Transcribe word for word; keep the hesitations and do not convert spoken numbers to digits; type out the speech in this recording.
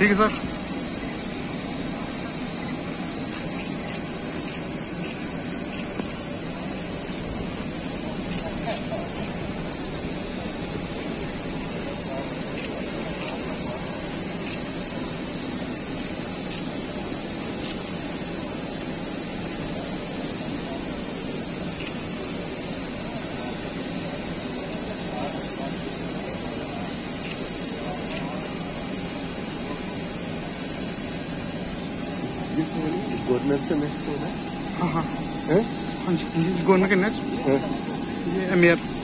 ठीक है sir. Governor से नेक्स्ट हो रहा है। हाँ हाँ है? हाँ जी, गवर्नर के नेक्स्ट ये मेयर